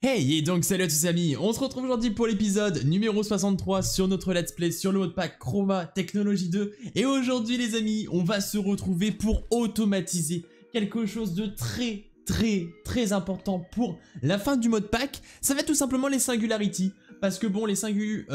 Hey, et donc salut à tous amis, on se retrouve aujourd'hui pour l'épisode numéro 63 sur notre let's play sur le modpack Chroma Technology 2. Et aujourd'hui les amis, on va se retrouver pour automatiser quelque chose de très important pour la fin du modpack. Ça va être tout simplement les singularities. Parce que bon, les singus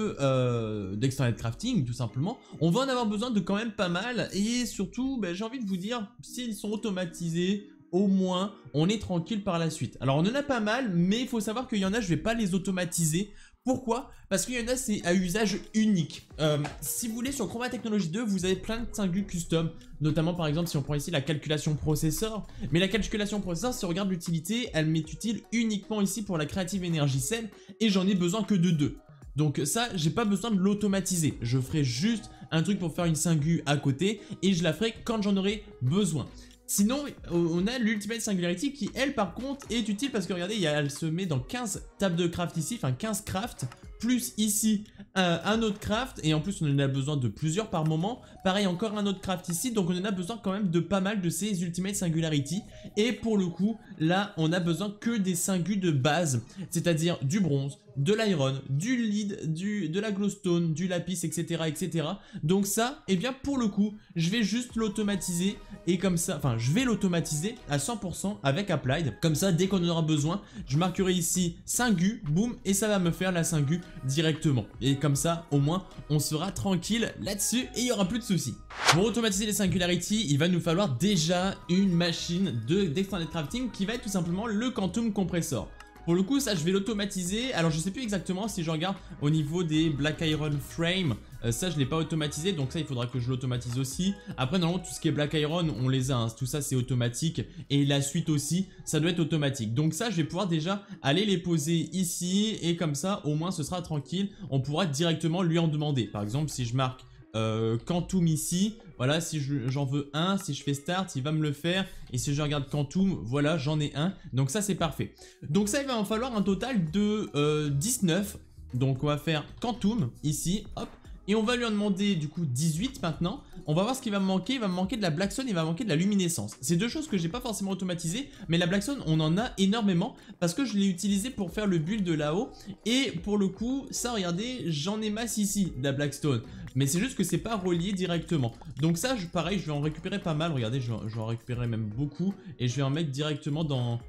d'Extended Crafting, tout simplement, on va en avoir besoin de quand même pas mal. Et surtout, j'ai envie de vous dire, s'ils sont automatisés, au moins, on est tranquille par la suite. Alors, on en a pas mal, mais il faut savoir qu'il y en a, je vais pas les automatiser. Pourquoi? Parce qu'il y en a, c'est à usage unique. Si vous voulez, sur Chroma Technology 2, vous avez plein de singus custom. Notamment, par exemple, si on prend ici la calculation processeur. Mais la calculation processeur, si on regarde l'utilité, elle m'est utile uniquement ici pour la Creative Energy Cell. Et j'en ai besoin que de 2. Donc ça, j'ai pas besoin de l'automatiser. Je ferai juste un truc pour faire une singu à côté. Et je la ferai quand j'en aurai besoin. Sinon, on a l'Ultimate Singularity qui, elle, par contre, est utile parce que, regardez, elle se met dans 15 tables de craft ici, enfin 15 crafts, plus ici un autre craft, et en plus, on en a besoin de plusieurs par moment. Pareil, encore un autre craft ici, donc on en a besoin quand même de pas mal de ces Ultimate Singularity. Et pour le coup, là, on a besoin que des singus de base, c'est-à-dire du bronze, de l'iron, du lead, de la glowstone, du lapis, etc., etc. Donc ça, eh bien, pour le coup, je vais juste l'automatiser, et comme ça, enfin, je vais l'automatiser à 100% avec Applied. Comme ça, dès qu'on en aura besoin, je marquerai ici Singu, boum, et ça va me faire la Singu directement. Et comme ça, au moins, on sera tranquille là-dessus et il n'y aura plus de soucis. Pour automatiser les Singularities, il va nous falloir déjà une machine d'Extended Crafting qui va être tout simplement le Quantum Compressor. Pour le coup, ça, je vais l'automatiser. Alors, je sais plus exactement si je regarde au niveau des Black Iron Frame. Ça, je ne l'ai pas automatisé. Donc ça, il faudra que je l'automatise aussi. Après, normalement, tout ce qui est Black Iron, on les a. Hein. Tout ça, c'est automatique. Et la suite aussi, ça doit être automatique. Donc ça, je vais pouvoir déjà aller les poser ici. Et comme ça, au moins, ce sera tranquille. On pourra directement lui en demander. Par exemple, si je marque Quantum ici, voilà, si j'en veux un, si je fais start, il va me le faire, et si je regarde Quantum, voilà, j'en ai un, donc ça c'est parfait. Donc ça, il va en falloir un total de 19, donc on va faire Quantum ici, hop, et on va lui en demander du coup 18 maintenant. On va voir ce qu'il va me manquer. Il va me manquer de la Blackstone, il va me manquer de la luminescence. C'est deux choses que j'ai pas forcément automatisées, mais la Blackstone, on en a énormément parce que je l'ai utilisé pour faire le build de là-haut. Et pour le coup, ça, regardez, j'en ai masse ici de la Blackstone. Mais c'est juste que c'est pas relié directement. Donc ça, pareil, je vais en récupérer pas mal. Regardez, je vais en récupérer même beaucoup. Et je vais en mettre directement dans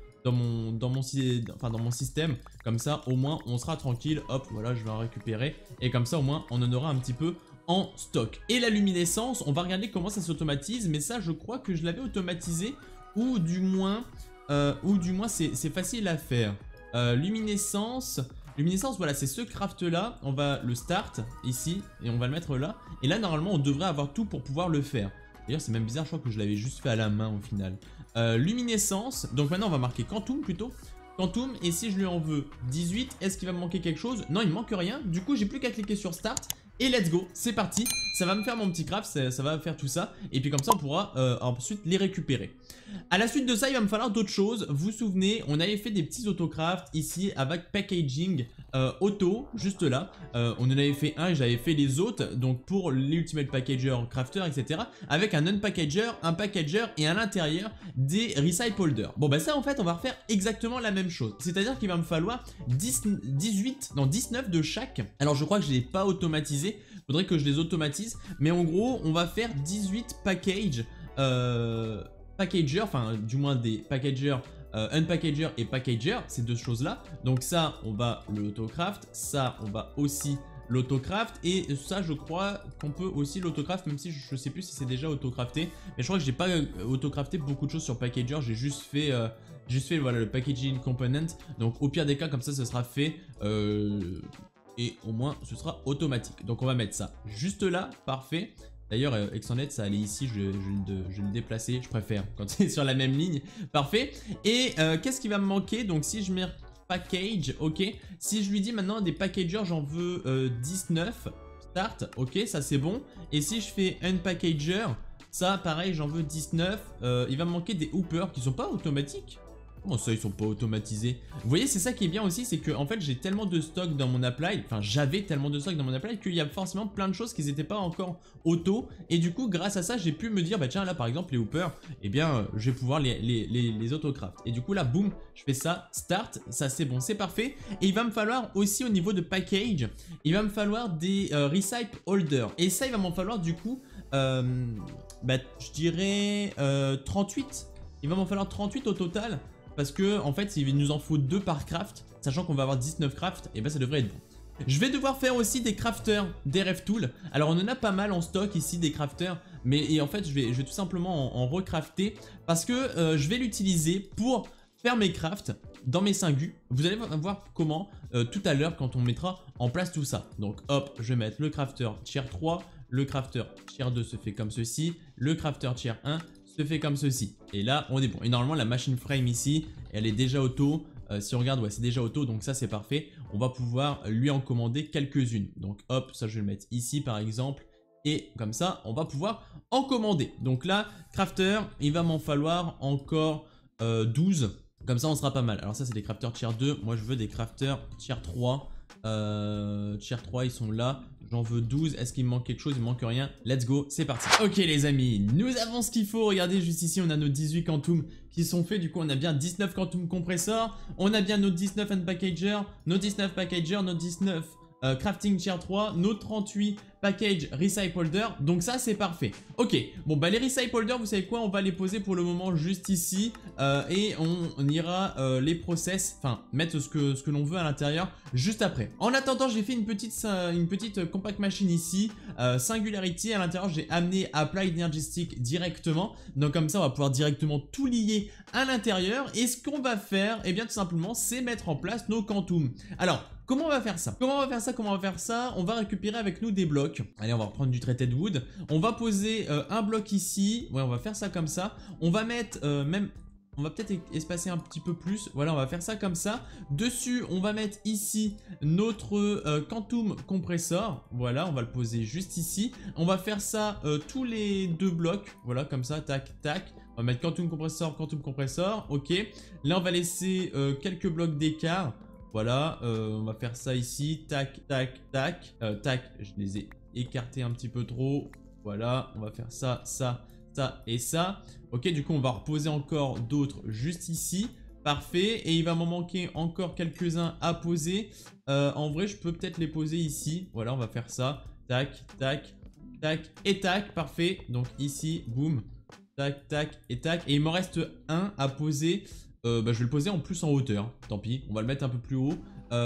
mon système. Comme ça, au moins, on sera tranquille. Hop, voilà, je vais en récupérer. Et comme ça, au moins, on en aura un petit peu en stock. Et la luminescence, on va regarder comment ça s'automatise. Mais ça, je crois que je l'avais automatisé. Ou du moins c'est facile à faire. Luminescence, voilà, c'est ce craft là. On va le start ici et on va le mettre là. Et là, normalement, on devrait avoir tout pour pouvoir le faire. D'ailleurs, c'est même bizarre, je crois que je l'avais juste fait à la main au final. Luminescence, donc maintenant on va marquer Quantum plutôt. Quantum, et si je lui en veux 18, est-ce qu'il va me manquer quelque chose? Non, il me manque rien. Du coup, j'ai plus qu'à cliquer sur Start. Et let's go, c'est parti. Ça va me faire mon petit craft, ça va faire tout ça. Et puis comme ça, on pourra ensuite les récupérer. À la suite de ça, il va me falloir d'autres choses. Vous vous souvenez, on avait fait des petits autocrafts ici avec packaging auto, juste là. On en avait fait un et j'avais fait les autres. Donc pour l'Ultimate Packager, Crafter, etc. Avec un Unpackager, un Packager et à l'intérieur des Recycle Holders. Bon, ça en fait, on va refaire exactement la même chose. C'est-à-dire qu'il va me falloir 19 de chaque. Alors je crois que je ne l'ai pas automatisé. Faudrait que je les automatise. Mais en gros, on va faire 18 packager, enfin du moins des packagers, unpackager et packager, ces deux choses là. Donc ça, on va l'autocraft. Ça, on va aussi l'autocraft. Et ça, je crois qu'on peut aussi l'autocraft, même si je sais plus si c'est déjà autocrafté. Mais je crois que j'ai pas autocrafté beaucoup de choses sur packager. J'ai juste fait voilà, le packaging component. Donc au pire des cas, comme ça, ce sera fait. Et au moins ce sera automatique. Donc on va mettre ça juste là, parfait. D'ailleurs Extended ça allait ici, je vais le déplacer, je préfère quand c'est sur la même ligne. Parfait. Et qu'est-ce qui va me manquer? Donc si je mets package, ok. Si je lui dis maintenant des packagers, j'en veux 19. Start, ok, ça c'est bon. Et si je fais un packager, ça pareil, j'en veux 19. Il va me manquer des hoopers qui sont pas automatiques. Comment ça, ils sont pas automatisés? Vous voyez, c'est ça qui est bien aussi, c'est que en fait, j'ai tellement de stock dans mon apply, enfin, j'avais tellement de stock dans mon apply qu'il y a forcément plein de choses qui n'étaient pas encore auto. Et du coup, grâce à ça, j'ai pu me dire, bah tiens, là, par exemple, les hoopers, eh bien, je vais pouvoir les autocraft. Et du coup, là, boum, je fais ça, start, ça c'est bon, c'est parfait. Et il va me falloir aussi au niveau de package, il va me falloir des recipe holders. Et ça, il va m'en falloir du coup, bah, je dirais 38. Il va m'en falloir 38 au total. Parce que en fait il nous en faut 2 par craft, sachant qu'on va avoir 19 craft, et ben ça devrait être bon. Je vais devoir faire aussi des crafters d'RF Tool. Alors on en a pas mal en stock ici des crafters, mais en fait je vais tout simplement en recrafter parce que je vais l'utiliser pour faire mes crafts dans mes 5 gus. Vous allez voir comment tout à l'heure quand on mettra en place tout ça. Donc hop, je vais mettre le crafter tier 3, le crafter tier 2 se fait comme ceci, le crafter tier 1 se fait comme ceci. Et là, on est bon. Et normalement, la machine frame ici, elle est déjà auto. Si on regarde, ouais, c'est déjà auto, donc ça, c'est parfait. On va pouvoir lui en commander quelques-unes. Donc hop, ça, je vais le mettre ici, par exemple. Et comme ça, on va pouvoir en commander. Donc là, crafter, il va m'en falloir encore 12. Comme ça, on sera pas mal. Alors ça, c'est des crafters tier 2. Moi, je veux des crafters tier 3. Tier 3, ils sont là. J'en veux 12. Est-ce qu'il me manque quelque chose? Il me manque rien. Let's go, c'est parti. Ok les amis, nous avons ce qu'il faut. Regardez juste ici, on a nos 18 quantum qui sont faits. Du coup, on a bien 19 quantum compressors. On a bien nos 19 unpackager, nos 19 packager, nos 19 crafting tier 3, nos 38 package recipe holder. Donc ça, c'est parfait. Ok, bon bah les recipe holder, vous savez quoi? On va les poser pour le moment juste ici. Et on ira les process, enfin mettre ce que l'on veut à l'intérieur juste après. En attendant, j'ai fait une petite compact machine ici, Singularity. À l'intérieur, j'ai amené Applied Energy Stick directement. Donc comme ça, on va pouvoir directement tout lier à l'intérieur. Et ce qu'on va faire, eh bien tout simplement, c'est mettre en place nos quantum. Alors, comment on va faire ça? On va récupérer avec nous des blocs. Allez, on va reprendre du treated wood. On va poser un bloc ici. Ouais, on va faire ça comme ça. On va mettre on va peut-être espacer un petit peu plus. Voilà, on va faire ça comme ça. Dessus, on va mettre ici notre quantum compressor. Voilà, on va le poser juste ici. On va faire ça tous les 2 blocs. Voilà, comme ça, tac, tac. On va mettre quantum compressor. Ok. Là, on va laisser quelques blocs d'écart. Voilà, on va faire ça ici. Tac, tac, tac. Tac, je les ai écartés un petit peu trop. Voilà, on va faire ça, ça, ça et ça. Ok, du coup, on va reposer encore d'autres juste ici. Parfait. Et il va m'en manquer encore quelques-uns à poser. En vrai, je peux peut-être les poser ici. Voilà, on va faire ça. Tac, tac, tac et tac. Parfait. Donc ici, boum. Tac, tac et tac. Et il m'en reste un à poser. Bah, je vais le poser en plus en hauteur. Tant pis, on va le mettre un peu plus haut.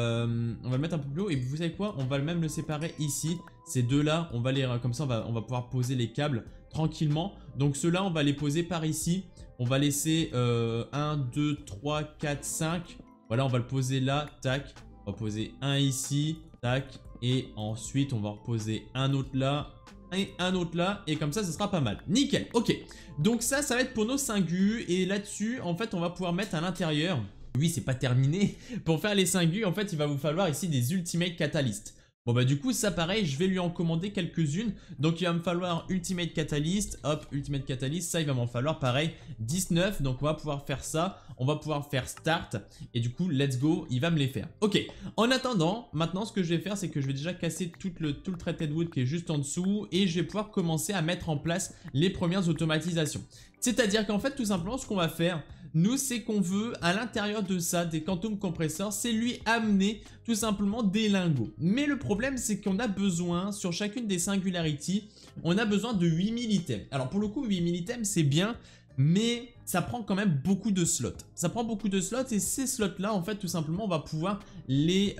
Et vous savez quoi? On va même le séparer ici. Ces deux-là, on va les comme ça, on va pouvoir poser les câbles tranquillement. Donc ceux-là, on va les poser par ici. On va laisser 1, 2, 3, 4, 5. Voilà, on va le poser là. Tac. On va poser un ici. Tac. Et ensuite, on va reposer un autre là. Et un autre là, et comme ça, ce sera pas mal. Nickel, ok. Donc ça va être pour nos 5 gus. Et là-dessus, en fait, on va pouvoir mettre à l'intérieur. Oui, c'est pas terminé. Pour faire les 5 gus, en fait, il va vous falloir ici des Ultimate Catalyst. Bon bah du coup ça pareil, je vais lui en commander quelques-unes. Donc il va me falloir Ultimate Catalyst, hop, Ultimate Catalyst, ça il va m'en falloir pareil 19. Donc on va pouvoir faire ça, on va pouvoir faire Start. Et du coup let's go, il va me les faire. Ok, en attendant, maintenant ce que je vais faire c'est que je vais déjà casser tout le Treated Wood qui est juste en dessous. Et je vais pouvoir commencer à mettre en place les premières automatisations. C'est-à-dire qu'en fait tout simplement ce qu'on va faire, nous c'est qu'on veut à l'intérieur de ça, des quantum compressors, c'est lui amener tout simplement des lingots. Mais le problème c'est qu'on a besoin, sur chacune des Singularity, on a besoin de 8000 items. Alors pour le coup 8000 items c'est bien, mais ça prend quand même beaucoup de slots. Ça prend beaucoup de slots et ces slots là en fait tout simplement on va pouvoir les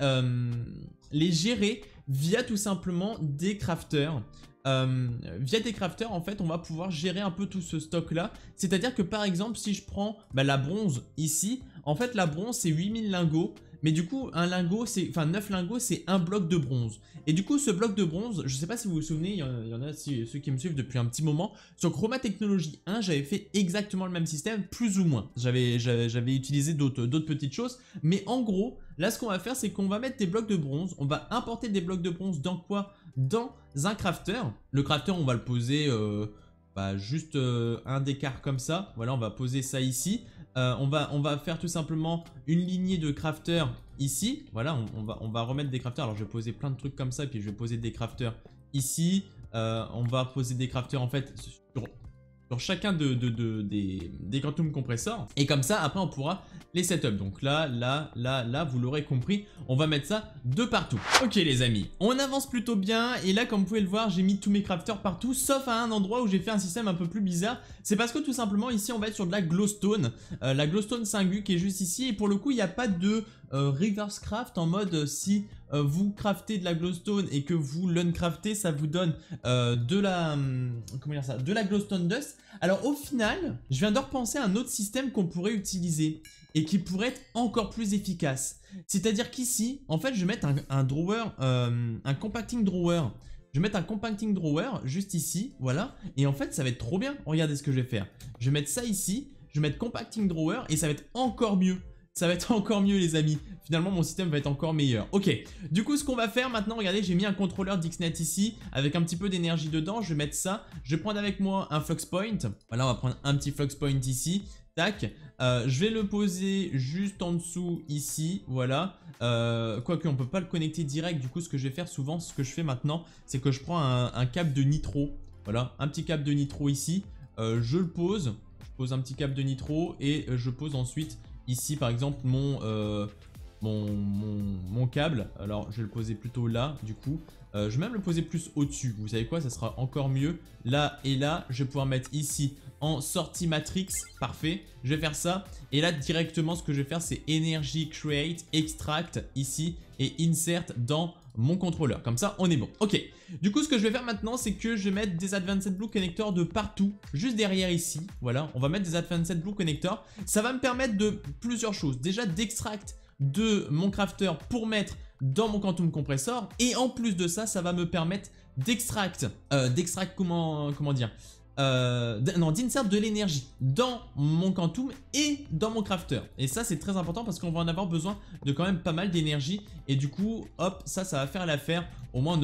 gérer via tout simplement des crafters. Via des crafters en fait on va pouvoir gérer un peu tout ce stock là. C'est à dire que par exemple si je prends la bronze ici, en fait la bronze c'est 8000 lingots. Mais du coup un lingot c'est, enfin 9 lingots c'est un bloc de bronze. Et du coup ce bloc de bronze, je sais pas si vous vous souvenez, il y en a ceux qui me suivent depuis un petit moment. Sur Chroma Technology 1 j'avais fait exactement le même système, plus ou moins. J'avais utilisé d'autres petites choses. Mais en gros là ce qu'on va faire c'est qu'on va mettre des blocs de bronze. On va importer des blocs de bronze dans quoi? Dans un crafter. Le crafter on va le poser juste un d'écart comme ça. Voilà, on va poser ça ici. on va faire tout simplement une lignée de crafters ici. Voilà, on va remettre des crafters. Alors je vais poser plein de trucs comme ça, puis je vais poser des crafters ici. On va poser des crafters en fait sur chacun des quantum compressors. Et comme ça, après, on pourra les setup. Donc là, vous l'aurez compris, on va mettre ça de partout. Ok les amis, on avance plutôt bien. Et là, comme vous pouvez le voir, j'ai mis tous mes crafters partout, sauf à un endroit où j'ai fait un système un peu plus bizarre. C'est parce que tout simplement, ici, on va être sur de la glowstone. La glowstone 5U qui est juste ici. Et pour le coup, il n'y a pas de reverse craft en mode si vous craftez de la glowstone et que vous l'uncraftez, ça vous donne de la glowstone dust. Alors au final, je viens de repenser à un autre système qu'on pourrait utiliser et qui pourrait être encore plus efficace. C'est-à-dire qu'ici, en fait, je vais mettre un drawer, un compacting drawer. Je vais mettre un compacting drawer juste ici, voilà. Et en fait, ça va être trop bien. Regardez ce que je vais faire. Je vais mettre ça ici, je vais mettre compacting drawer et ça va être encore mieux. Ça va être encore mieux les amis. Finalement mon système va être encore meilleur. Ok, du coup ce qu'on va faire maintenant, regardez, j'ai mis un contrôleur d'Xnet ici avec un petit peu d'énergie dedans. Je vais mettre ça, je vais prendre avec moi un flux point. Voilà, on va prendre un petit flux point ici. Tac, je vais le poser juste en dessous ici, voilà. Quoique on peut pas le connecter direct, du coup ce que je vais faire souvent, ce que je fais maintenant, c'est que je prends un câble de nitro. Voilà, un petit câble de nitro ici, je le pose. Je pose un petit câble de nitro et je pose ensuite ici par exemple mon câble. Alors je vais le poser plutôt là du coup. Je vais même le poser plus au-dessus. Vous savez quoi, ça sera encore mieux. Là et là, je vais pouvoir mettre ici en sortie matrix. Parfait, je vais faire ça. Et là directement ce que je vais faire c'est Energy Create, Extract ici et Insert dans mon contrôleur. Comme ça on est bon. Ok, du coup ce que je vais faire maintenant c'est que je vais mettre des Advanced Blue Connectors de partout. Juste derrière ici, voilà, on va mettre des Advanced Blue Connectors. Ça va me permettre de plusieurs choses. Déjà d'extract de mon crafter pour mettre dans mon quantum compressor. Et en plus de ça, ça va me permettre d'extract, comment dire, d'insert de l'énergie dans mon quantum et dans mon crafter. Et ça c'est très important parce qu'on va en avoir besoin de quand même pas mal d'énergie. Et du coup hop, ça va faire l'affaire. Au moins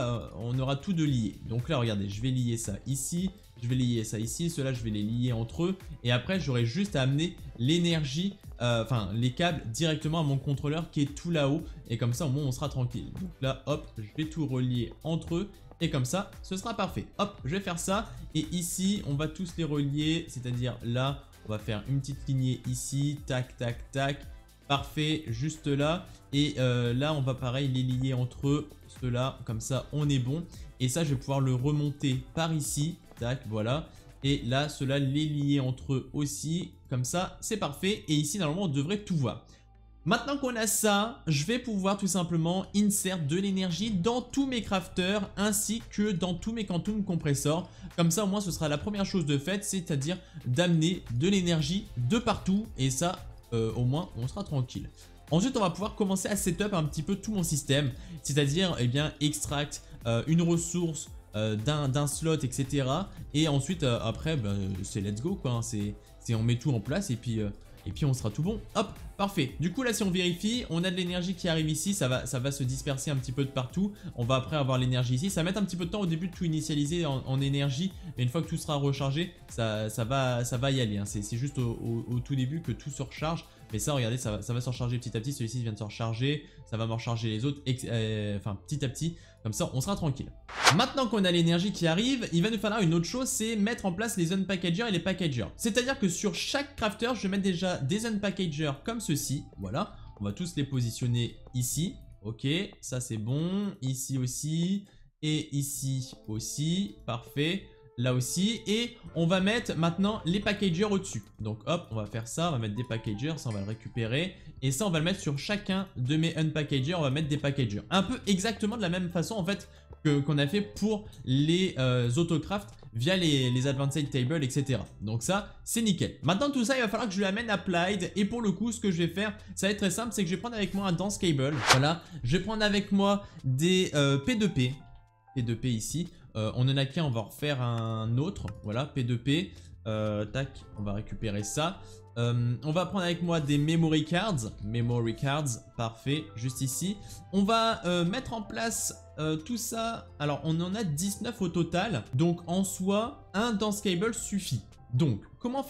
on aura tout de lié. Donc là regardez, je vais lier ça ici, je vais lier ça ici, ceux-là je vais les lier entre eux. Et après j'aurai juste à amener l'énergie, enfin les câbles directement à mon contrôleur qui est tout là-haut. Et comme ça au moins on sera tranquille. Donc là hop, je vais tout relier entre eux. Et comme ça, ce sera parfait. Hop, je vais faire ça. Et ici, on va tous les relier. C'est-à-dire là, on va faire une petite lignée ici. Tac, tac, tac. Parfait, juste là. Et là, on va pareil les lier entre eux. Ceux-là, comme ça, on est bon. Et ça, je vais pouvoir le remonter par ici. Tac, voilà. Et là, ceux-là, les lier entre eux aussi. Comme ça, c'est parfait. Et ici, normalement, on devrait tout voir. Maintenant qu'on a ça, je vais pouvoir tout simplement insert de l'énergie dans tous mes crafters ainsi que dans tous mes quantum compressors. Comme ça au moins ce sera la première chose de faite, c'est-à-dire d'amener de l'énergie de partout et ça au moins on sera tranquille. Ensuite on va pouvoir commencer à setup un petit peu tout mon système, c'est-à-dire eh bien extract une ressource d'un slot etc. Et ensuite après c'est let's go quoi, on met tout en place et puis on sera tout bon. Hop, parfait. Du coup là si on vérifie, on a de l'énergie qui arrive ici, ça va se disperser un petit peu de partout. On va après avoir l'énergie ici. Ça va mettre un petit peu de temps au début de tout initialiser en énergie, mais une fois que tout sera rechargé, ça va y aller. Hein. C'est juste au tout début que tout se recharge. Mais ça, regardez, ça va se recharger petit à petit. Celui-ci vient de se recharger, ça va me recharger les autres, enfin petit à petit. Comme ça, on sera tranquille. Maintenant qu'on a l'énergie qui arrive, il va nous falloir une autre chose, c'est mettre en place les unpackagers et les packagers. C'est-à-dire que sur chaque crafter, je vais mettre déjà des unpackagers comme ceci. Voilà, on va tous les positionner ici. Ok, ça c'est bon. Ici aussi. Et ici aussi. Parfait. Là aussi, et on va mettre maintenant les packagers au-dessus. Donc hop, on va faire ça, on va mettre des packagers, ça on va le récupérer. Et ça on va le mettre sur chacun de mes unpackagers, on va mettre des packagers. Un peu exactement de la même façon en fait qu'on a fait pour les autocraft via les advanced tables, etc. Donc ça, c'est nickel. Maintenant tout ça, il va falloir que je l'amène applied. Et pour le coup, ce que je vais faire, ça va être très simple, c'est que je vais prendre avec moi un dense cable. Voilà, je vais prendre avec moi des P2P. P2P ici. On en a qu'un, on va en refaire un autre. Voilà, P2P. Tac, on va récupérer ça. On va prendre avec moi des memory cards. Memory cards, parfait, juste ici. On va mettre en place tout ça. Alors, on en a 19 au total. Donc, en soi, un dense cable suffit. Donc, comment faire ça ?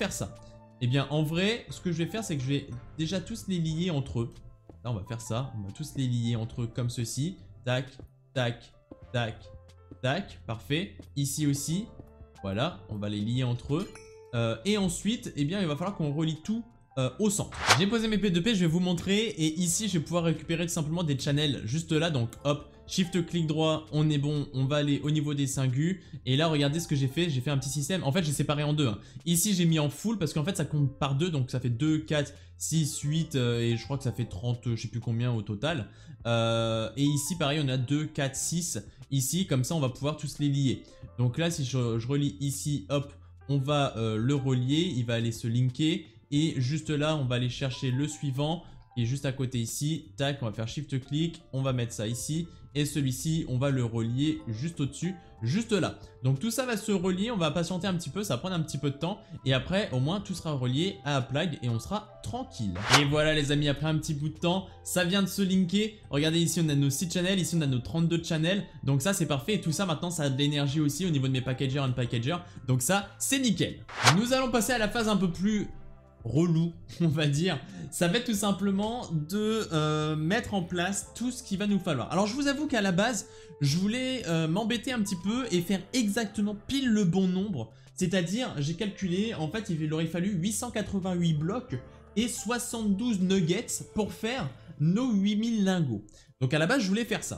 Eh bien, en vrai, ce que je vais faire, c'est que je vais déjà tous les lier entre eux. Là, on va faire ça. On va tous les lier entre eux comme ceci. Tac, tac, tac, tac. Parfait. Ici aussi. Voilà, on va les lier entre eux. Et ensuite, eh bien, il va falloir qu'on relie tout au centre. J'ai posé mes P2P, je vais vous montrer. Et ici, je vais pouvoir récupérer tout simplement des channels juste là. Donc, hop. Shift clic droit, on est bon, on va aller au niveau des cingus. Et là, regardez ce que j'ai fait un petit système. En fait, j'ai séparé en deux. Ici, j'ai mis en full parce qu'en fait, ça compte par deux. Donc, ça fait 2, 4, 6, 8 et je crois que ça fait 30, je sais plus combien au total. Et ici, pareil, on a 2, 4, 6 ici. Comme ça, on va pouvoir tous les lier. Donc là, si je relie ici, hop, on va le relier. Il va aller se linker. Et juste là, on va aller chercher le suivant. Et juste à côté ici, tac, on va faire shift clic, on va mettre ça ici. Et celui-ci, on va le relier juste au-dessus, juste là. Donc tout ça va se relier, on va patienter un petit peu, ça va prendre un petit peu de temps. Et après, au moins, tout sera relié à Applied et on sera tranquille. Et voilà les amis, après un petit bout de temps, ça vient de se linker. Regardez ici, on a nos 6 channels, ici on a nos 32 channels. Donc ça, c'est parfait. Et tout ça, maintenant, ça a de l'énergie aussi au niveau de mes packagers et unpackagers. Donc ça, c'est nickel. Nous allons passer à la phase un peu plus relou, on va dire. Ça va être tout simplement de mettre en place tout ce qu'il va nous falloir. Alors je vous avoue qu'à la base, je voulais m'embêter un petit peu et faire exactement pile le bon nombre. C'est-à-dire, j'ai calculé, en fait, il aurait fallu 888 blocs et 72 nuggets pour faire nos 8000 lingots. Donc à la base, je voulais faire ça.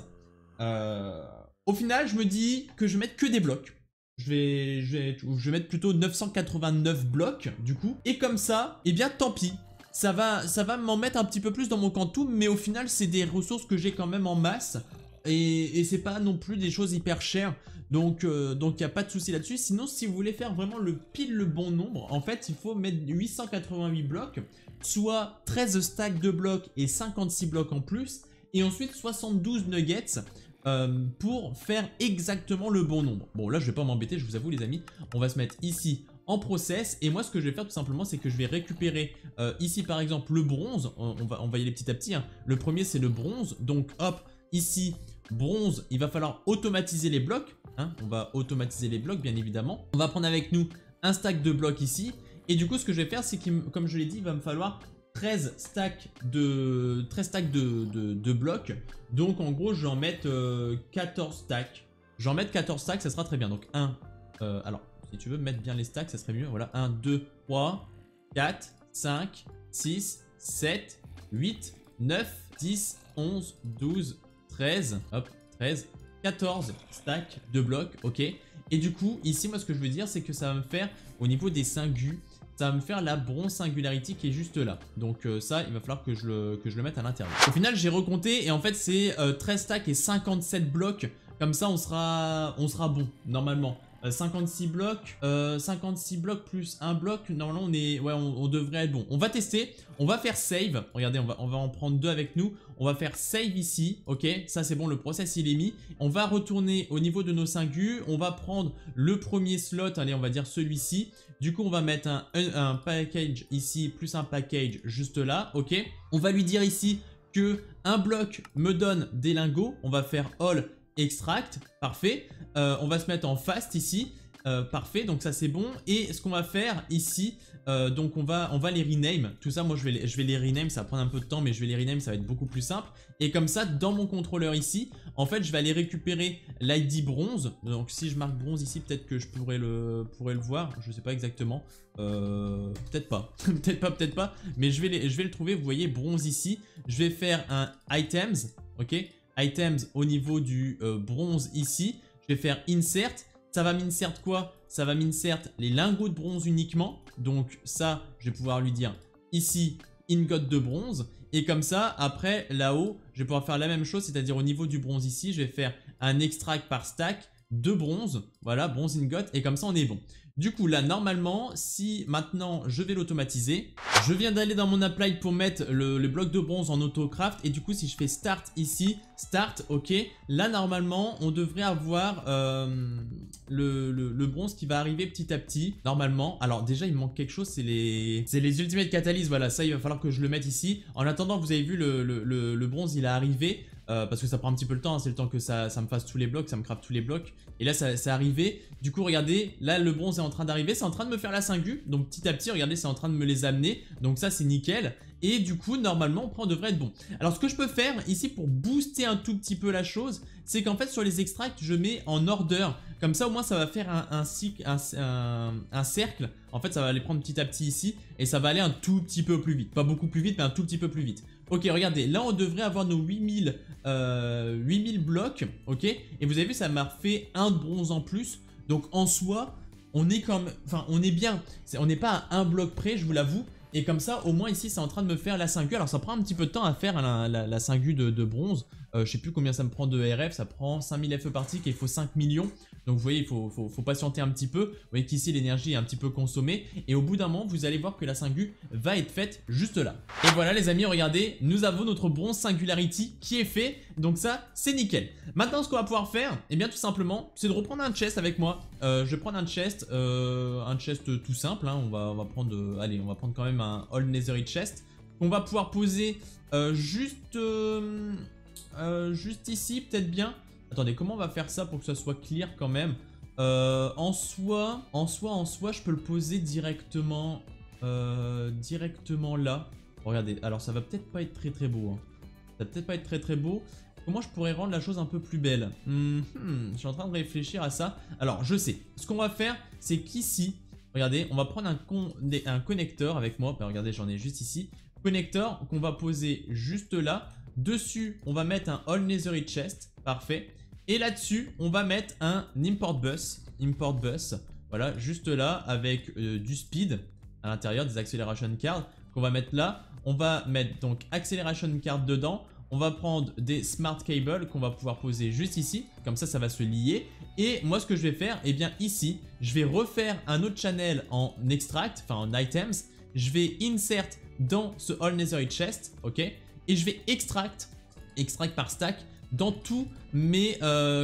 Au final, je me dis que je vais mettre que des blocs. Je vais mettre plutôt 989 blocs du coup. Et comme ça, eh bien tant pis. Ça va m'en mettre un petit peu plus dans mon quantum. Mais au final, c'est des ressources que j'ai quand même en masse. Et c'est pas non plus des choses hyper chères. Donc il n'y a pas de souci là-dessus. Sinon, si vous voulez faire vraiment pile le bon nombre, en fait, il faut mettre 888 blocs. Soit 13 stacks de blocs et 56 blocs en plus. Et ensuite 72 nuggets. Pour faire exactement le bon nombre. Bon là je vais pas m'embêter, je vous avoue les amis. On va se mettre ici en process. Et moi ce que je vais faire tout simplement c'est que je vais récupérer ici par exemple le bronze. On va y aller petit à petit. Le premier c'est le bronze. Donc hop, ici bronze, il va falloir automatiser les blocs. On va automatiser les blocs bien évidemment. On va prendre avec nous un stack de blocs ici. Et du coup ce que je vais faire c'est que comme je l'ai dit il va me falloir 13 stacks de blocs. Donc en gros je vais en mettre 14 stacks. J'en mettre 14 stacks, ça sera très bien. Donc 1, alors si tu veux mettre bien les stacks ça serait mieux. Voilà 1, 2, 3, 4, 5, 6, 7, 8, 9, 10, 11, 12, 13, hop, 13, 14 stacks de blocs, ok. Et du coup ici moi ce que je veux dire c'est que ça va me faire au niveau des singus, ça va me faire la bronze singularity qui est juste là. Donc ça, il va falloir que je le mette à l'intérieur. Au final, j'ai recompté et en fait, c'est 13 stacks et 57 blocs. Comme ça, on sera bon, normalement. 56 blocs plus un bloc, normalement on devrait être bon. On va tester, on va faire save. Regardez, on va en prendre 2 avec nous. On va faire save ici, ok. Ça c'est bon, le process il est mis. On va retourner au niveau de nos singus. On va prendre le premier slot, allez on va dire celui-ci. Du coup on va mettre un package ici plus un package juste là, ok. On va lui dire ici que un bloc me donne des lingots. On va faire all extract, parfait. On va se mettre en fast ici, parfait, donc ça c'est bon. Et ce qu'on va faire ici, donc on va les rename. Tout ça moi je vais les rename, ça va prendre un peu de temps mais je vais les rename, ça va être beaucoup plus simple. Et comme ça dans mon contrôleur ici, en fait je vais aller récupérer l'ID bronze. Donc si je marque bronze ici, peut-être que je pourrais le voir, je sais pas exactement. Peut-être pas, peut-être pas, mais je vais le trouver. Vous voyez bronze ici, je vais faire un items, ok. Items au niveau du bronze ici. Je vais faire insert. Ça va m'insert quoi? Ça va m'insert les lingots de bronze uniquement. Donc ça, je vais pouvoir lui dire ici ingot de bronze. Et comme ça, après là-haut, je vais pouvoir faire la même chose. C'est-à-dire au niveau du bronze ici, je vais faire un extract par stack de bronze. Voilà, bronze ingot. Et comme ça, on est bon. Du coup, là, normalement, si maintenant je vais l'automatiser, je viens d'aller dans mon apply pour mettre le bloc de bronze en autocraft. Et du coup, si je fais start ici, start, ok. Là, normalement, on devrait avoir le bronze qui va arriver petit à petit, normalement. Alors déjà, il me manque quelque chose, c'est les ultimate catalyst. Voilà, ça, il va falloir que je le mette ici. En attendant, vous avez vu, le bronze, il est arrivé. parce que ça prend un petit peu le temps, hein, c'est le temps que ça me fasse tous les blocs, ça me craft tous les blocs. Et là c'est arrivé, du coup regardez, là le bronze est en train d'arriver, c'est en train de me faire la syngu, donc petit à petit regardez c'est en train de me les amener, donc ça c'est nickel. Et du coup normalement on devrait être bon. Alors ce que je peux faire ici pour booster un tout petit peu la chose, c'est qu'en fait sur les extracts je mets en order, comme ça au moins ça va faire un cercle, en fait ça va aller prendre petit à petit ici, et ça va aller un tout petit peu plus vite, pas beaucoup plus vite mais un tout petit peu plus vite. Ok, regardez, là on devrait avoir nos 8000 blocs, ok, et vous avez vu ça m'a fait un de bronze en plus, donc en soi on est comme, enfin on est bien, on n'est pas à un bloc près, je vous l'avoue. Et comme ça, au moins ici, c'est en train de me faire la syngu. Alors ça prend un petit peu de temps à faire la syngu de bronze. Je sais plus combien ça me prend de RF, ça prend 5000 FE par tick et il faut 5 millions. Donc vous voyez, il faut patienter un petit peu. Vous voyez qu'ici l'énergie est un petit peu consommée. Et au bout d'un moment, vous allez voir que la syngu va être faite juste là. Et voilà les amis, regardez, nous avons notre bronze singularity qui est fait. Donc ça, c'est nickel. Maintenant, ce qu'on va pouvoir faire, eh bien tout simplement, c'est de reprendre un chest avec moi. Je vais prendre un chest tout simple. Hein. On va prendre, allez, on va prendre quand même un All Netherite chest. On va pouvoir poser juste ici, peut-être bien. Attendez, comment on va faire ça pour que ça soit clear quand même? En soi, je peux le poser directement, là. Regardez, alors ça va peut-être pas être très beau. Hein. Ça va peut-être pas être très beau. Comment je pourrais rendre la chose un peu plus belle? Je suis en train de réfléchir à ça. Alors, je sais. Ce qu'on va faire, c'est qu'ici, regardez, on va prendre un connecteur avec moi. Ben, regardez, j'en ai juste ici. Connecteur qu'on va poser juste là. Dessus, on va mettre un All Netherite chest. Parfait. Et là-dessus, on va mettre un import bus. Voilà, juste là, avec du speed à l'intérieur, des acceleration cards qu'on va mettre là. On va mettre donc acceleration card dedans. On va prendre des smart cables qu'on va pouvoir poser juste ici. Comme ça va se lier. Et moi, ce que je vais faire, eh bien ici, je vais refaire un autre channel en extract, enfin en items. Je vais insert dans ce All Netherite chest, ok. Et je vais extract par stack dans tous mes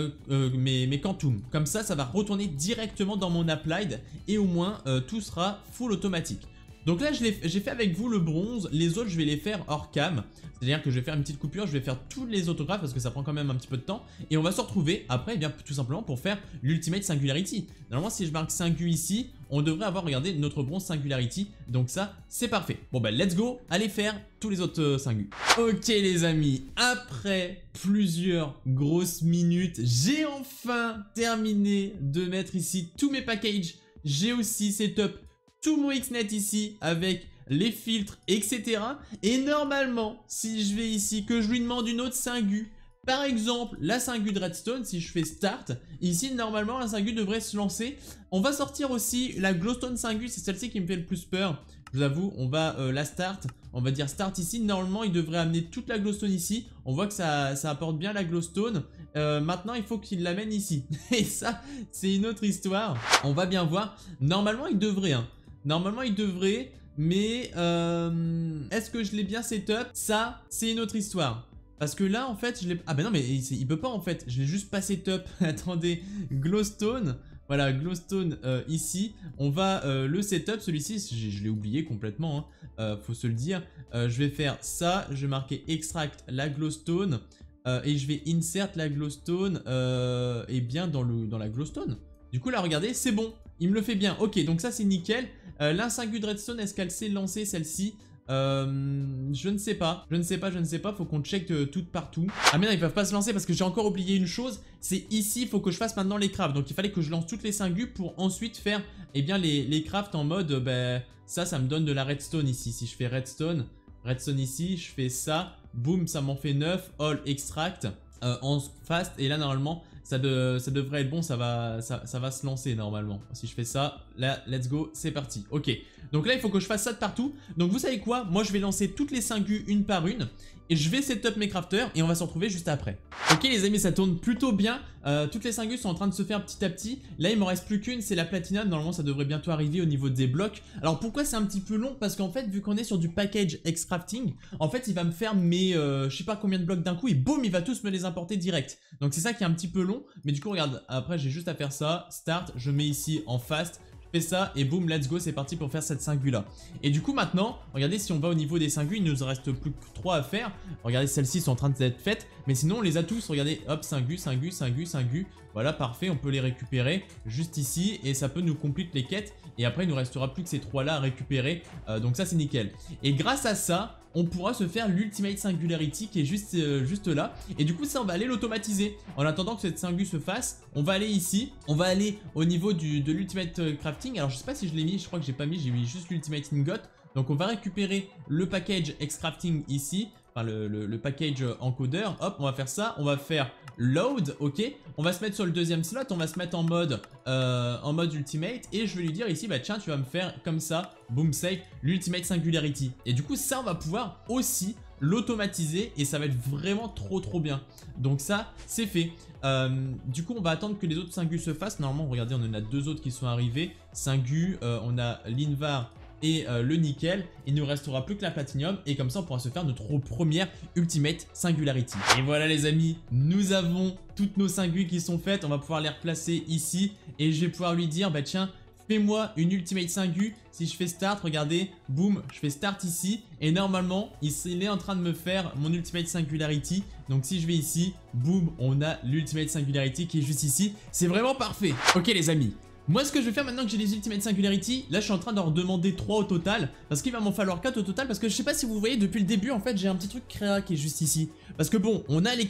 quantum. Comme ça va retourner directement dans mon applied et au moins tout sera full automatique. Donc là, j'ai fait avec vous le bronze, les autres, je vais les faire hors cam. C'est-à-dire que je vais faire une petite coupure, je vais faire tous les autographes parce que ça prend quand même un petit peu de temps. Et on va se retrouver après, eh bien, tout simplement pour faire l'Ultimate Singularity. Normalement, si je marque Singu ici, on devrait avoir, regardez, notre bronze Singularity. Donc ça, c'est parfait. Bon bah, let's go, allez faire tous les autres Singus. Ok les amis, après plusieurs grosses minutes, j'ai enfin terminé de mettre ici tous mes packages. J'ai aussi setup tout mon Xnet ici avec les filtres, etc. Et normalement, si je vais ici, que je lui demande une autre Singu, par exemple la Singu de Redstone, si je fais Start, ici normalement la Singu devrait se lancer. On va sortir aussi la Glowstone Singu, c'est celle-ci qui me fait le plus peur. Je vous avoue, on va la Start, on va dire Start ici. Normalement, il devrait amener toute la Glowstone ici. On voit que ça apporte bien la Glowstone. Maintenant, il faut qu'il l'amène ici. Et ça, c'est une autre histoire. On va bien voir. Normalement, il devrait, hein. Normalement, il devrait, mais est-ce que je l'ai bien setup? Ça, c'est une autre histoire. Parce que là, en fait, je l'ai... Ah ben non, mais il peut pas, en fait. Je l'ai juste pas setup. Attendez, Glowstone. Voilà, Glowstone ici. On va le setup, celui-ci, je l'ai oublié complètement, hein. Faut se le dire. Je vais faire ça, je vais marquer extract la Glowstone. Et je vais insert la Glowstone et bien dans la Glowstone. Du coup, là, regardez, c'est bon. Il me le fait bien. Ok, donc ça, c'est nickel. L'insingu de Redstone, est-ce qu'elle s'est lancée, celle-ci? Je ne sais pas. Faut qu'on check tout partout. Ah mais non, ils peuvent pas se lancer parce que j'ai encore oublié une chose. C'est ici, il faut que je fasse maintenant les crafts. Donc il fallait que je lance toutes les singus pour ensuite faire bien les crafts en mode ça me donne de la redstone ici. Si je fais redstone ici, je fais ça. Boum, ça m'en fait 9. All extract en fast. Et là normalement ça devrait être bon, ça va se lancer normalement. Si je fais ça, là, let's go, c'est parti. Ok, donc là, il faut que je fasse ça de partout. Donc vous savez quoi? Moi, je vais lancer toutes les singus une par une. Et je vais setup mes crafters et on va se retrouver juste après. Ok les amis, ça tourne plutôt bien. Toutes les singus sont en train de se faire petit à petit. Là, il m'en reste plus qu'une, c'est la platinum. Normalement, ça devrait bientôt arriver au niveau des blocs. Alors pourquoi c'est un petit peu long? Parce qu'en fait, vu qu'on est sur du package X-Crafting, en fait, il va me faire mes je sais pas combien de blocs d'un coup et boum, il va tous me les importer direct. Donc c'est ça qui est un petit peu long. Mais du coup, regarde, après, j'ai juste à faire ça. Start, je mets ici en fast. fais ça et boum, let's go, c'est parti pour faire cette Singu là. Et du coup maintenant, regardez, si on va au niveau des Singus, il nous reste plus que 3 à faire. Regardez, celles-ci sont en train d'être faites, mais sinon on les a tous, regardez, hop, Singu, Singu, Singu, Singu. Voilà, parfait, on peut les récupérer juste ici et ça peut nous complète les quêtes. Et après, il nous restera plus que ces 3 là à récupérer, donc ça c'est nickel. Et grâce à ça, on pourra se faire l'Ultimate Singularity qui est juste là. Et du coup ça on va aller l'automatiser. En attendant que cette Singu se fasse, on va aller ici. On va aller au niveau de l'Ultimate Crafting. Alors je sais pas si je l'ai mis, je crois que j'ai pas mis, j'ai mis juste l'Ultimate Ingot. Donc on va récupérer le package X-Crafting ici. Enfin le package encodeur. Hop, on va faire ça, on va faire load, ok. On va se mettre sur le deuxième slot, on va se mettre en mode ultimate. Et je vais lui dire ici, bah tiens, tu vas me faire comme ça, boom save, l'ultimate singularity. Et du coup ça on va pouvoir aussi l'automatiser et ça va être vraiment trop bien. Donc ça c'est fait. Du coup on va attendre que les autres Singus se fassent. Normalement regardez, on en a 2 autres qui sont arrivés. Singu, on a l'Invar et le nickel. Il ne nous restera plus que la platinium et comme ça on pourra se faire notre première Ultimate Singularity. Et voilà les amis, nous avons toutes nos Singus qui sont faites. On va pouvoir les replacer ici et je vais pouvoir lui dire bah tiens, fais-moi une Ultimate Singu. Si je fais start, regardez, boum, je fais start ici et normalement il est en train de me faire mon Ultimate Singularity. Donc si je vais ici, boum, on a l'Ultimate Singularity qui est juste ici. C'est vraiment parfait. Ok les amis, moi ce que je vais faire maintenant que j'ai les Ultimate Singularity, là je suis en train d'en demander 3 au total. Parce qu'il va m'en falloir 4 au total. Parce que je sais pas si vous voyez, depuis le début en fait j'ai un petit truc créa qui est juste ici. Parce que bon, on a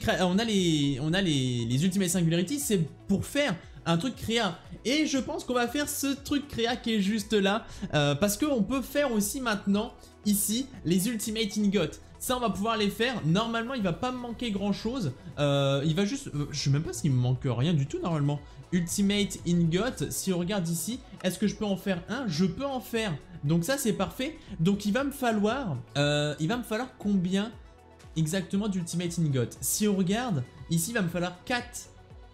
les Ultimate Singularity, c'est pour faire un truc créa. Et je pense qu'on va faire ce truc créa qui est juste là. Parce qu'on peut faire aussi maintenant ici les Ultimate Ingot. Ça on va pouvoir les faire. Normalement il va pas me manquer grand chose. Il va juste, je sais même pas s'il me manque rien du tout normalement. Ultimate Ingot, si on regarde ici, est-ce que je peux en faire un? Je peux en faire. Donc ça c'est parfait. Donc il va me falloir combien exactement d'Ultimate Ingot? Si on regarde, ici il va me falloir 4,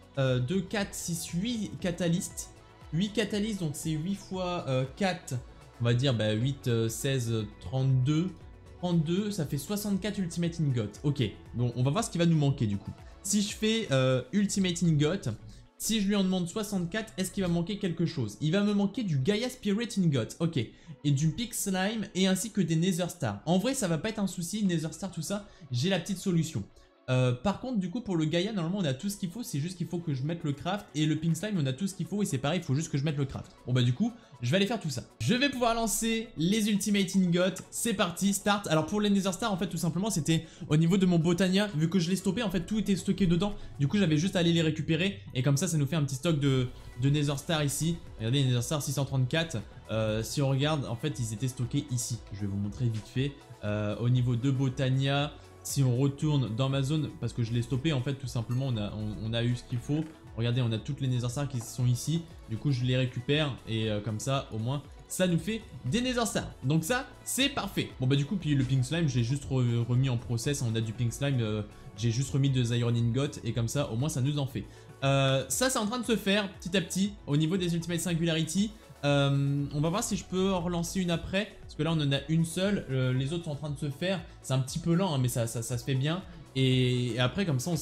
2, 4, 6, 8 catalystes. 8 catalystes, donc c'est 8 fois 4, on va dire bah, 8, 16, 32. 32, ça fait 64 Ultimate Ingot. Ok, bon, on va voir ce qui va nous manquer du coup. Si je fais Ultimate Ingot, si je lui en demande 64, est-ce qu'il va manquer quelque chose? Il va me manquer du Gaia Spirit Ingot, ok. Et du Pig Slime et ainsi que des Nether Star. En vrai, ça va pas être un souci, Nether Star, tout ça, j'ai la petite solution. Par contre du coup pour le Gaia normalement on a tout ce qu'il faut, c'est juste qu'il faut que je mette le craft. Et le Pink Slime on a tout ce qu'il faut et c'est pareil, il faut juste que je mette le craft. Bon bah du coup je vais aller faire tout ça. Je vais pouvoir lancer les Ultimate Ingot, c'est parti, start. Alors pour les Nether Star en fait tout simplement c'était au niveau de mon Botania. Vu que je l'ai stoppé en fait tout était stocké dedans. Du coup j'avais juste à aller les récupérer. Et comme ça nous fait un petit stock de Nether Star ici. Regardez les Nether Star 634. Si on regarde en fait ils étaient stockés ici. Je vais vous montrer vite fait. Au niveau de Botania, si on retourne dans ma zone, parce que je l'ai stoppé en fait tout simplement, on a eu ce qu'il faut. Regardez, on a toutes les Nether Stars qui sont ici. Du coup je les récupère et comme ça au moins ça nous fait des Nether Stars. Donc ça c'est parfait. Bon bah du coup puis le Pink Slime j'ai juste remis en process. On a du Pink Slime, j'ai juste remis de Iron Ingot et comme ça au moins ça nous en fait. Ça c'est en train de se faire petit à petit au niveau des Ultimate Singularity. On va voir si je peux en relancer une après. Parce que là on en a une seule. Les autres sont en train de se faire. C'est un petit peu lent hein, mais ça se fait bien. Et après comme ça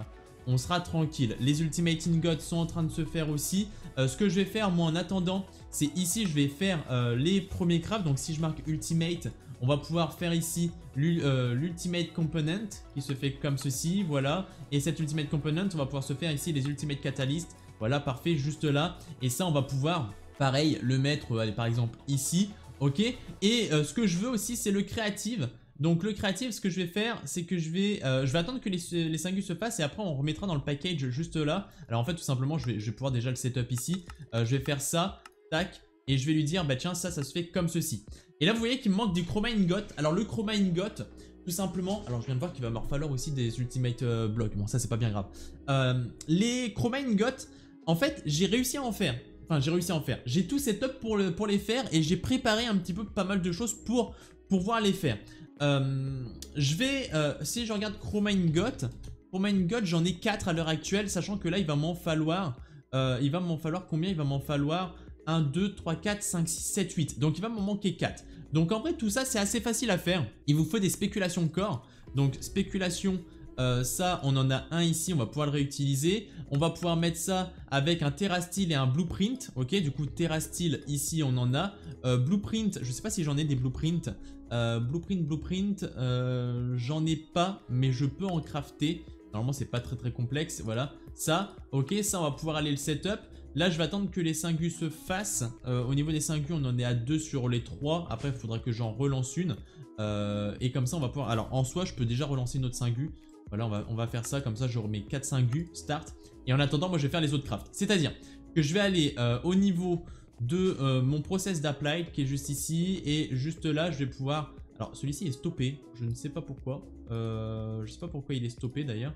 on sera tranquille. Les Ultimate Ingots sont en train de se faire aussi. Ce que je vais faire moi en attendant, c'est ici je vais faire les premiers crafts. Donc si je marque Ultimate, on va pouvoir faire ici l'Ultimate Component qui se fait comme ceci, voilà. Et cette Ultimate Component, on va pouvoir se faire ici les Ultimate Catalyst. Voilà, parfait, juste là. Et ça on va pouvoir pareil le mettre allez, par exemple ici, ok. Et ce que je veux aussi c'est le Creative. Donc le Creative, ce que je vais faire c'est que je vais attendre que les Singus se fassent et après on remettra dans le package juste là. Alors en fait tout simplement je vais pouvoir déjà le setup ici. Je vais faire ça, tac. Et je vais lui dire bah tiens ça se fait comme ceci. Et là vous voyez qu'il me manque du Chroma Ingot. Alors le Chroma Ingot tout simplement, alors je viens de voir qu'il va me falloir aussi des Ultimate Blocks. Bon ça c'est pas bien grave. Les Chroma Ingot en fait j'ai réussi à en faire. Enfin j'ai réussi à en faire. J'ai tout setup pour les faire et j'ai préparé un petit peu pas mal de choses pour pouvoir les faire. Si je regarde Chroma Ingot j'en ai 4 à l'heure actuelle. Sachant que là il va m'en falloir combien? Il va m'en falloir 1, 2, 3, 4, 5, 6, 7, 8. Donc il va m'en manquer 4. Donc en vrai tout ça c'est assez facile à faire. Il vous faut des spéculations corps. Donc spéculation Ça, on en a un ici, on va pouvoir le réutiliser. On va pouvoir mettre ça avec un TerraSteel et un Blueprint. Ok, du coup, TerraSteel, ici, on en a. Blueprint, je sais pas si j'en ai des Blueprints. Blueprint, j'en ai pas, mais je peux en crafter. Normalement, c'est pas très complexe. Voilà, ça, ok, ça, on va pouvoir aller le setup. Là, je vais attendre que les Syngus se fassent. Au niveau des Syngus, on en est à 2 sur les 3. Après, il faudra que j'en relance une. Et comme ça, on va pouvoir... Alors, en soi, je peux déjà relancer une autre Syngus. Voilà, on va faire ça. Comme ça, je remets 4 Syngus, start. Et en attendant, moi, je vais faire les autres crafts. C'est-à-dire que je vais aller au niveau de mon process d'applied qui est juste ici. Et juste là, je vais pouvoir... Alors, celui-ci est stoppé. Je ne sais pas pourquoi. Je sais pas pourquoi il est stoppé, d'ailleurs.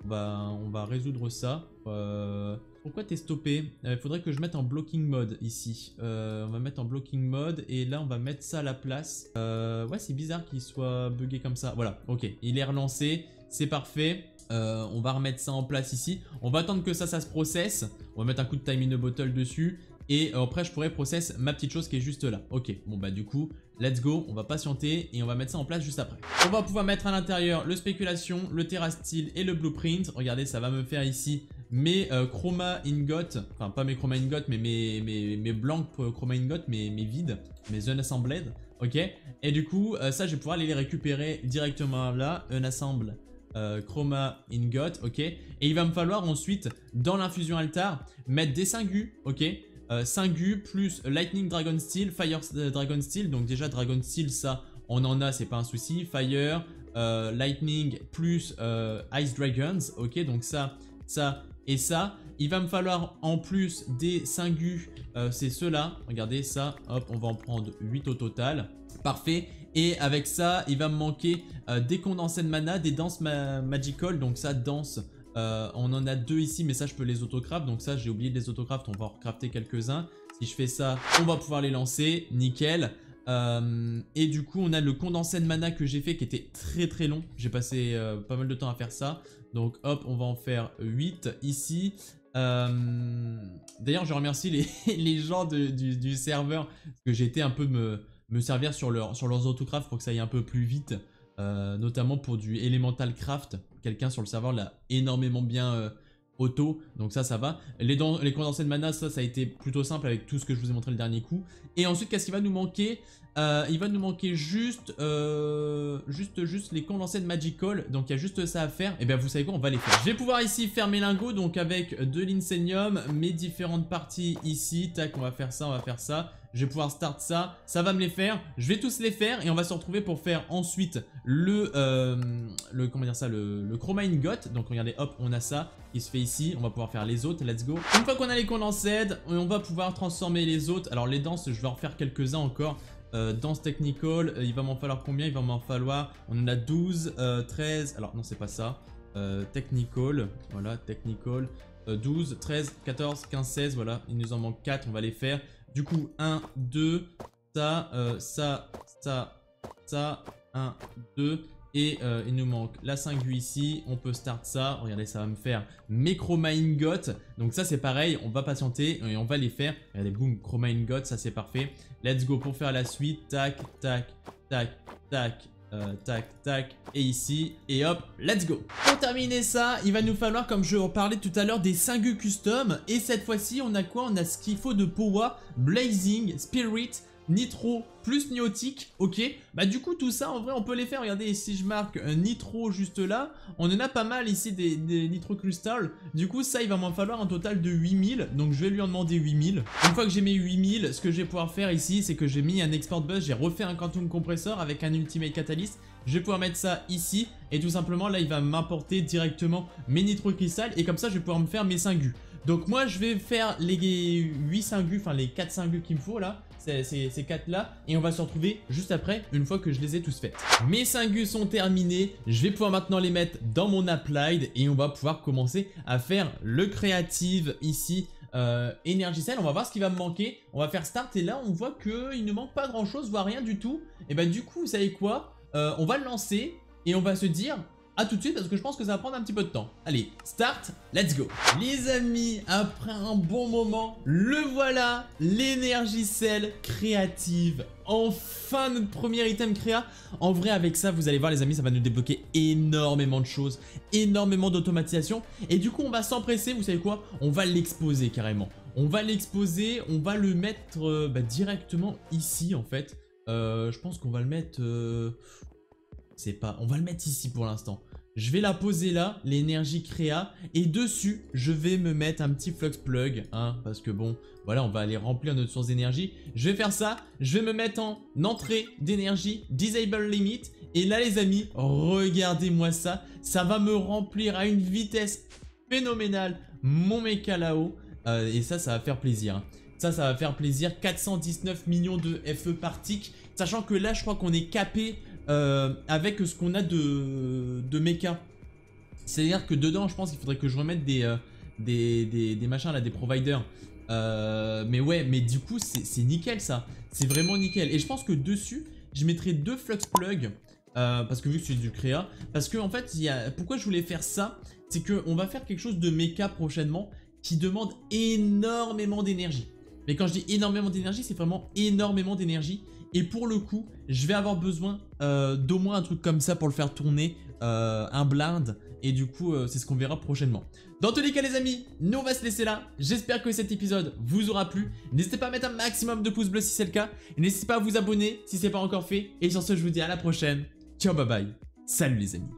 On va résoudre ça. Pourquoi t'es stoppé? Il faudrait que je mette en blocking mode ici. On va mettre en blocking mode et là on va mettre ça à la place. Ouais, c'est bizarre qu'il soit bugué comme ça. Voilà, ok, il est relancé, c'est parfait. On va remettre ça en place ici. On va attendre que ça se processe. On va mettre un coup de time in a bottle dessus. Et après je pourrais process ma petite chose qui est juste là. Ok, bon bah du coup, let's go, on va patienter et on va mettre ça en place juste après. On va pouvoir mettre à l'intérieur le spéculation, le TerraSteel et le blueprint. Regardez, ça va me faire ici mes chroma ingot, enfin pas mes chroma ingot mais mes blancs chroma ingot, mes vides, mes unassembled, ok. Et du coup, ça je vais pouvoir aller les récupérer directement là, unassemble. Chroma ingot, ok. Et il va me falloir ensuite dans l'infusion altar mettre des Syngus, ok. Syngus plus Lightning Dragon Steel, Fire Dragon Steel. Donc déjà Dragon Steel, ça on en a, c'est pas un souci. Fire, Lightning plus Ice Dragons, ok. Donc ça et ça. Il va me falloir en plus des Syngus, c'est ceux-là. Regardez ça, hop, on va en prendre 8 au total. Parfait. Et avec ça, il va me manquer des condensés de mana, des danses magical. Donc ça, danse. On en a 2 ici, mais ça je peux les autocraft. Donc ça j'ai oublié de les autocraft, on va en recrafter quelques-uns. Si je fais ça, on va pouvoir les lancer, nickel. Et du coup on a le condensé de mana que j'ai fait qui était très long. J'ai passé pas mal de temps à faire ça. Donc hop, on va en faire 8 ici. D'ailleurs je remercie les gens du serveur, parce que j'ai été un peu me servir sur leurs autocrafts pour que ça aille un peu plus vite. Notamment pour du Elemental Craft. Quelqu'un sur le serveur l'a énormément bien auto, donc ça va. Les condensés de mana, ça a été plutôt simple avec tout ce que je vous ai montré le dernier coup. Et ensuite, qu'est-ce qu'il va nous manquer? Il va nous manquer juste les condensés de Magical. Donc il y a juste ça à faire. Et bien vous savez quoi, on va les faire. Je vais pouvoir ici faire mes lingots, donc avec de l'insenium, mes différentes parties ici. Tac, on va faire ça, on va faire ça. Je vais pouvoir start ça, ça va me les faire. Je vais tous les faire et on va se retrouver pour faire ensuite le chroma ingot. Donc regardez, hop, on a ça qui se fait ici. On va pouvoir faire les autres, let's go. Une fois qu'on a les condensés, on va pouvoir transformer les autres. Alors les danses, je vais en refaire quelques-uns encore. Danse technical, il va m'en falloir combien? Il va m'en falloir, on en a 12, 13, alors non c'est pas ça. Technical, voilà, technical, 12, 13, 14, 15, 16, voilà, il nous en manque 4, on va les faire. Du coup, 1, 2, ça, 1, 2. Et il nous manque la Syngus ici. On peut start ça. Regardez, ça va me faire mes chroma ingot. Donc ça, c'est pareil. On va patienter et on va les faire. Regardez, boum, chroma ingot. Ça, c'est parfait. Let's go pour faire la suite. Tac, tac, tac, tac. Tac, tac, et ici, et hop, let's go. Pour terminer ça, il va nous falloir, comme je en parlais tout à l'heure, des Syngus custom. Et cette fois-ci, on a quoi? On a ce qu'il faut de Powa, Blazing, Spirit, Nitro, plus Niotic, ok. Bah du coup, tout ça, en vrai, on peut les faire. Regardez, si je marque Nitro juste là, on en a pas mal ici des Nitro Crystal. Du coup, ça, il va m'en falloir un total de 8000. Donc, je vais lui en demander 8000. Une fois que j'ai mes 8000, ce que je vais pouvoir faire ici, c'est que j'ai mis un Export Bus. J'ai refait un Quantum Compressor avec un Ultimate Catalyst. Je vais pouvoir mettre ça ici. Et tout simplement, là, il va m'importer directement mes Nitro Crystal. Et comme ça, je vais pouvoir me faire mes Syngus. Donc, moi, je vais faire les 8 Syngus, enfin les 4 Syngus qu'il me faut là. Ces 4 là, et on va se retrouver juste après, une fois que je les ai tous faits. Mes Syngus sont terminés, je vais pouvoir maintenant les mettre dans mon applied et on va pouvoir commencer à faire le creative ici. Energy Cell, on va voir ce qui va me manquer. On va faire start et là on voit qu'il ne manque pas grand chose, voire rien du tout. Et bah du coup, vous savez quoi, on va le lancer et on va se dire, à tout de suite parce que je pense que ça va prendre un petit peu de temps. Allez, start, let's go. Les amis, après un bon moment, le voilà, l'énergicelle créative. Enfin notre premier item créa. En vrai avec ça vous allez voir les amis, ça va nous débloquer énormément de choses, énormément d'automatisation. Et du coup on va s'empresser, vous savez quoi? On va l'exposer carrément. On va l'exposer, on va le mettre directement ici en fait. Je pense qu'on va le mettre... on va le mettre ici pour l'instant. Je vais la poser là, l'énergie créa, et dessus, je vais me mettre un petit flux plug, hein, parce que bon, voilà, on va aller remplir notre source d'énergie. Je vais faire ça, je vais me mettre en entrée d'énergie, disable limit, et là les amis, regardez-moi ça, ça va me remplir à une vitesse phénoménale mon mecha là-haut, et ça va faire plaisir, hein. Ça va faire plaisir, 419 millions de FE par tick, sachant que là, je crois qu'on est capé avec ce qu'on a de mecha. C'est-à-dire que dedans, je pense qu'il faudrait que je remette des machins là, des providers. Mais ouais, mais du coup, c'est nickel ça. C'est vraiment nickel. Et je pense que dessus, je mettrai 2 flux plugs. Parce que vu que c'est du créa. Parce que en fait, pourquoi je voulais faire ça? C'est qu'on va faire quelque chose de mecha prochainement qui demande énormément d'énergie. Mais quand je dis énormément d'énergie, c'est vraiment énormément d'énergie. Et pour le coup, je vais avoir besoin d'au moins un truc comme ça pour le faire tourner, un blind. Et du coup, c'est ce qu'on verra prochainement. Dans tous les cas les amis, nous on va se laisser là. J'espère que cet épisode vous aura plu. N'hésitez pas à mettre un maximum de pouces bleus si c'est le cas. N'hésitez pas à vous abonner si ce n'est pas encore fait. Et sur ce, je vous dis à la prochaine. Ciao, bye bye. Salut les amis.